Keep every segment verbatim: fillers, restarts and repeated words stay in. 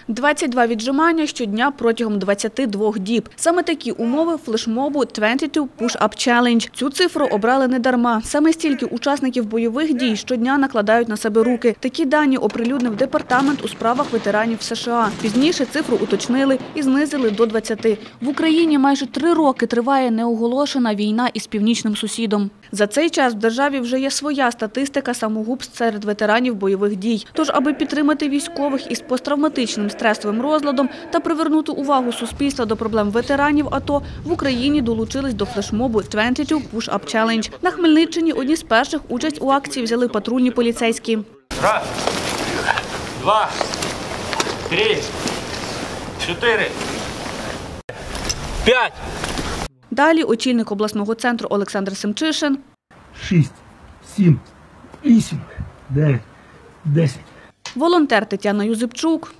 двадцять два віджимання щодня протягом двадцяти двох діб. Саме такі умови флешмобу двадцять два Push-Up Challenge. Цю цифру обрали не дарма. Саме стільки учасників бойових дій щодня накладають на себе руки. Такі дані оприлюднив Департамент у справах ветеранів США. Пізніше цифру уточнили і знизили до двадцяти. В Україні майже три роки триває неоголошена війна із північним сусідом. За цей час в державі вже є своя статистика самогубств серед ветеранів бойових дій. Тож, аби підтримати військових із посттравматичним стресовим розладом та привернути увагу суспільства до проблем ветеранів АТО, в Україні долучились до флешмобу двадцять два Push-Up Challenge. На Хмельниччині одні з перших участь у акції взяли патрульні поліцейські. Раз, два, три, чотири, п'ять. Далі очільник обласного центру Олександр Семчишин. Шість, сім, вісім, дев'ять, десять. Волонтер Тетяна Юзипчук.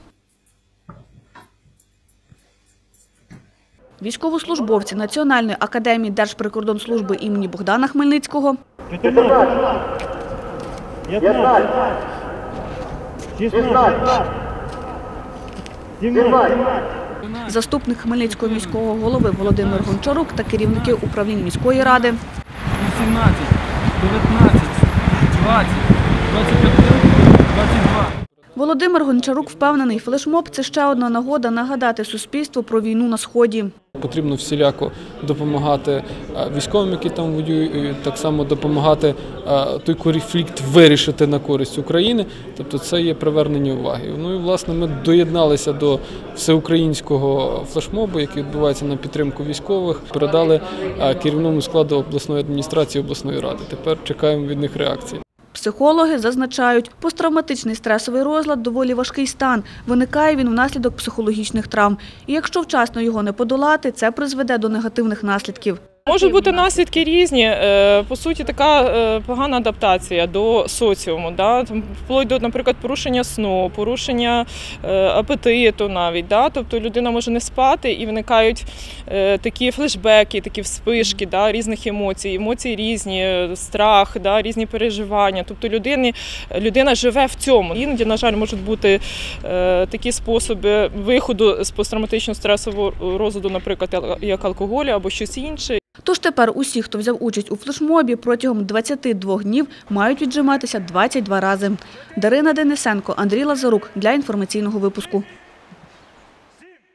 Військовослужбовці Національної академії Держприкордонслужби імені Богдана Хмельницького. чотирнадцять, п'ятнадцять, шістнадцять, сімнадцять. Заступник Хмельницького міського голови Володимир Гончарук та керівники управлінь міської ради. вісімнадцять, дев'ятнадцять, двадцять, двадцять один, двадцять два. Володимир Гончарук впевнений, флешмоб – це ще одна нагода нагадати суспільству про війну на Сході. Потрібно всіляко допомагати військовим, які там воюють, і так само допомагати той конфлікт вирішити на користь України. Тобто це є привернення уваги. Ну і, власне, ми доєдналися до всеукраїнського флешмобу, який відбувається на підтримку військових. Передали керівному складу обласної адміністрації, обласної ради. Тепер чекаємо від них реакції. Психологи зазначають, посттравматичний стресовий розлад – доволі важкий стан. Виникає він внаслідок психологічних травм. І якщо вчасно його не подолати, це призведе до негативних наслідків. Можуть бути наслідки різні. По суті, така погана адаптація до соціуму. Да? Вплоть до, наприклад, порушення сну, порушення апетиту навіть. Да? Тобто людина може не спати і виникають такі флешбеки, такі вспишки, да? Різних емоцій. Емоції різні, страх, да? Різні переживання. Тобто людини, людина живе в цьому. Іноді, на жаль, можуть бути такі способи виходу з посттравматичного стресового розладу, наприклад, як алкоголю або щось інше. Тож тепер усі, хто взяв участь у флешмобі, протягом двадцяти двох днів мають віджиматися двадцять два рази. Дарина Денисенко, Андрій Лазарук для інформаційного випуску.